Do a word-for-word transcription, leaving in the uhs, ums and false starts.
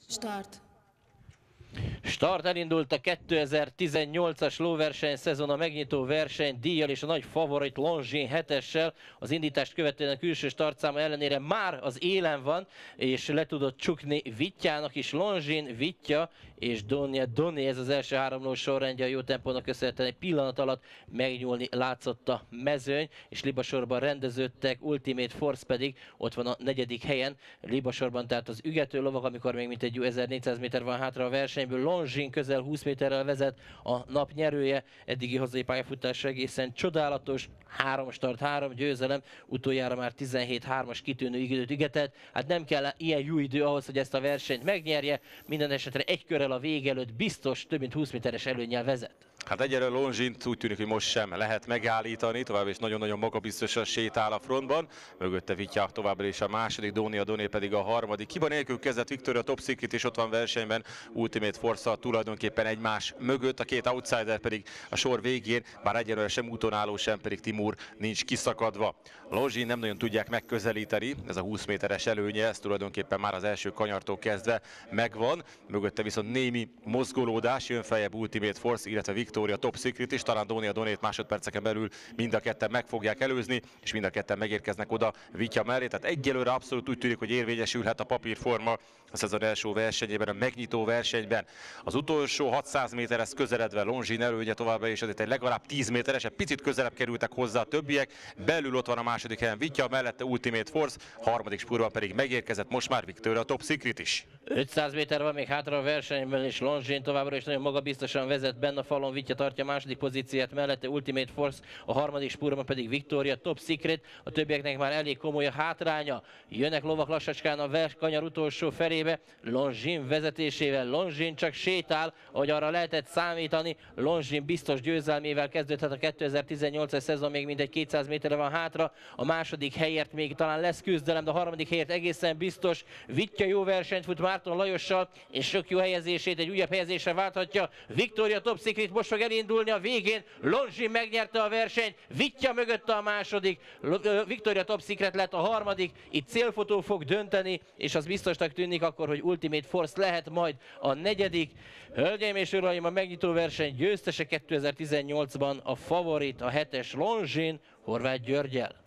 Start. Start, elindult a kétezer-tizennyolcas lóverseny szezon, a megnyitó verseny díjjal és a nagy favorit Longines hetessel. Az indítást követően a külső startszáma ellenére már az élen van, és le tudott csukni Vityának is. Longines, Vitya és Donia Doné, ez az első három ló sorrendje, a jó tempónak köszönhetően egy pillanat alatt megnyúlni látszott a mezőny, és libasorban rendeződtek, Ultimate Force pedig ott van a negyedik helyen. Libasorban tehát az ügető lovak, amikor még mintegy ezernégyszáz méter van hátra a versenyből. Longines közel húsz méterrel vezet, a nap nyerője, eddigi hazai pályafutása egészen csodálatos, három start, három győzelem, utoljára már tizenhét hármas kitűnő időt ügetett. Hát nem kell ilyen jó idő ahhoz, hogy ezt a versenyt megnyerje, minden esetre egy körrel a vége előtt biztos több mint húsz méteres előnnyel vezet. Hát egyelőre Longines úgy tűnik, hogy most sem lehet megállítani, tovább is nagyon-nagyon magabiztosan sétál a frontban. Mögötte Vitya továbbra is a második, Donia Doné pedig a harmadik. Hiba nélkül kezdett Victoria, Top Secret is ott van versenyben, Ultimate Force tulajdonképpen egymás mögött, a két outsider pedig a sor végén, bár egyelőre sem útonálló, sem pedig Timur nincs kiszakadva. Longines nem nagyon tudják megközelíteni, ez a húsz méteres előnye, ez tulajdonképpen már az első kanyartól kezdve megvan. Mögötte viszont némi mozgolódás, jön feljebb Ultimate Force, illetve Victoria, Top Secret is, talán Donia Donét másodperceken belül mind a ketten meg fogják előzni, és mind a ketten megérkeznek oda Vitya mellé. Tehát egyelőre abszolút úgy tűnik, hogy érvényesülhet a papírforma a szezon első versenyében, a megnyitó versenyben. Az utolsó hatszáz méterhez közeledve Longines előnye továbbra is, azért egy legalább tíz méteres, egy picit közelebb kerültek hozzá a többiek. Belül ott van a második helyen Vitya, mellette Ultimate Force, harmadik spurban pedig megérkezett most már Victoria, Top Secret is. ötszáz méter van még hátra a versenyben, és Longines továbbra is nagyon magabiztosan vezet benne a falon. Vitya tartja a második pozíciát, mellette Ultimate Force, a harmadik spurban pedig Victoria, Top Secret. A többieknek már elég komoly a hátránya. Jönnek lovak lassacskán a verskanyar utolsó felébe, Longines vezetésével. Longines csak sétál, ahogy arra lehetett számítani. Longines biztos győzelmével kezdődhet a kétezer-tizennyolcas szezon, még mindegy kétszáz méterre van hátra. A második helyért még talán lesz küzdelem, de a harmadik helyért egészen biztos. Vitya jó versenyt fut Márton Lajossal, és sok jó helyezését egy újabb helyezésre válthatja. Victoria, Top Secret most fog elindulni a végén. Longines megnyerte a versenyt, Vitya mögötte a második, Victoria, Top Secret lett a harmadik. Itt célfotó fog dönteni, és az biztosnak tűnik akkor, hogy Ultimate Force lehet majd a negyedik. Hölgyeim és uraim, a megnyitó verseny győztese kétezer-tizennyolcban a favorit, a hetes Longines, Horváth Györggyel.